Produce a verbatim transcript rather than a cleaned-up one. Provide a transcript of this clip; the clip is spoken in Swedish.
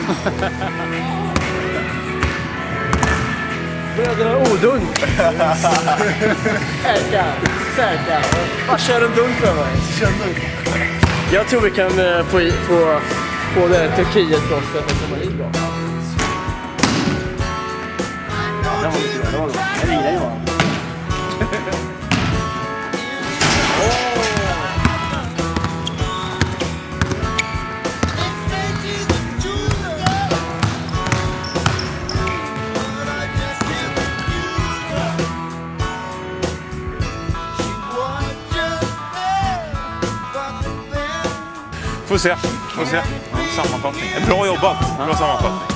Bröderna Odunk. Säkra, säkra. Bara kör en dunk för mig. Kör en dunk. Jag tror vi kan uh, få, få, få det Turkiet-brottet att komma hit bra. Det var lite bra, det var bra. Jag rider ju. Får se, får se. Sammanfattning. Bra jobbat. Bra sammanfattning.